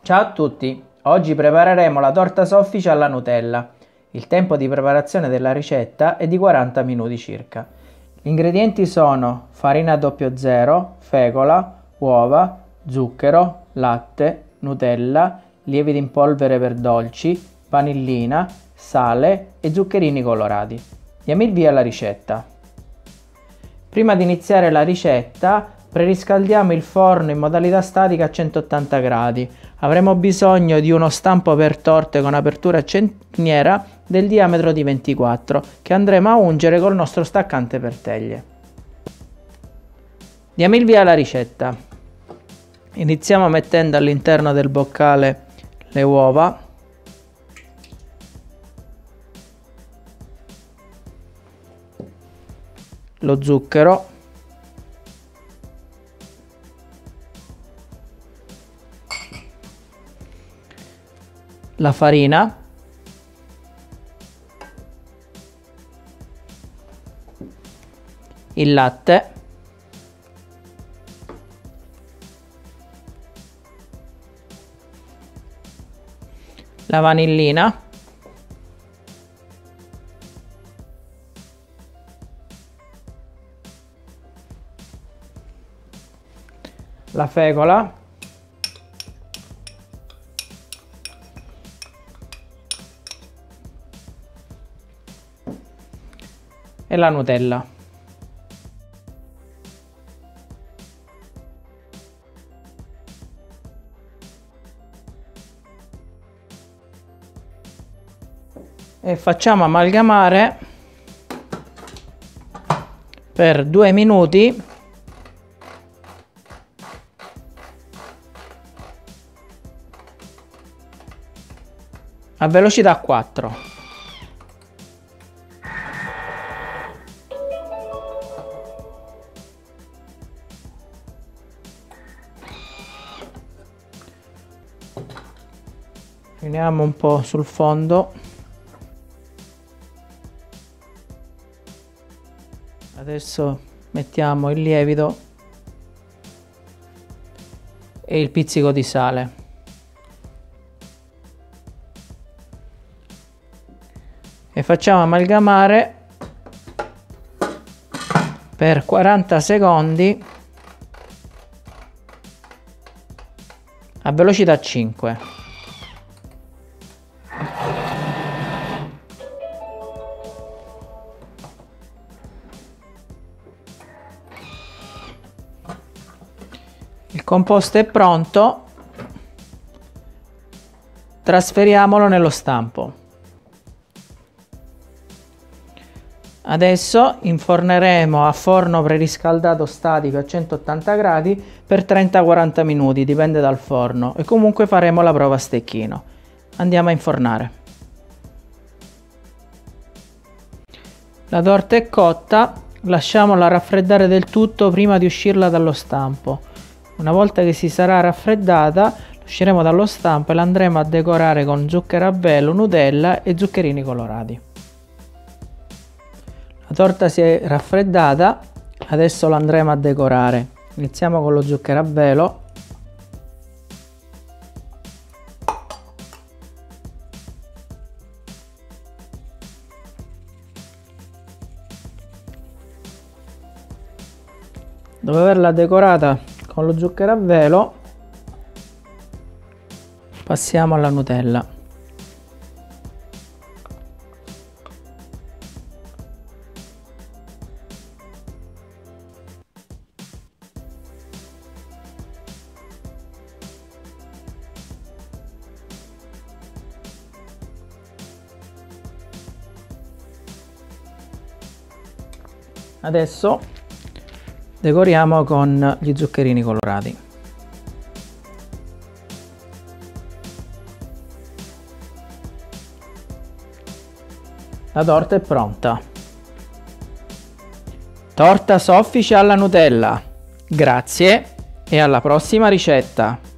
Ciao a tutti, oggi prepareremo la torta soffice alla Nutella. Il tempo di preparazione della ricetta è di 40 minuti circa. Gli ingredienti sono farina 00, fecola, uova, zucchero, latte, Nutella, lievito in polvere per dolci, vanillina, sale e zuccherini colorati. Diamo il via alla ricetta. Prima di iniziare la ricetta, preriscaldiamo il forno in modalità statica a 180 gradi. Avremo bisogno di uno stampo per torte con apertura centiniera del diametro di 24 che andremo a ungere col nostro staccante per teglie. Diamo il via alla ricetta. Iniziamo mettendo all'interno del boccale le uova, lo zucchero, la farina, il latte, la vanillina, la fecola, e la Nutella. E facciamo amalgamare per 2 minuti a velocità 4. Finiamo un po' sul fondo. Adesso mettiamo il lievito e il pizzico di sale. E facciamo amalgamare per 40 secondi a velocità 5. Il composto è pronto, trasferiamolo nello stampo. Adesso inforneremo a forno preriscaldato statico a 180 gradi per 30-40 minuti, dipende dal forno, e comunque faremo la prova a stecchino. Andiamo a infornare. La torta è cotta, lasciamola raffreddare del tutto prima di uscirla dallo stampo. Una volta che si sarà raffreddata, usciremo dallo stampo e la andremo a decorare con zucchero a velo, Nutella e zuccherini colorati. La torta si è raffreddata, adesso la andremo a decorare. Iniziamo con lo zucchero a velo. Dopo averla decorata con lo zucchero a velo, passiamo alla Nutella. Adesso decoriamo con gli zuccherini colorati. La torta è pronta. Torta soffice alla Nutella. Grazie e alla prossima ricetta.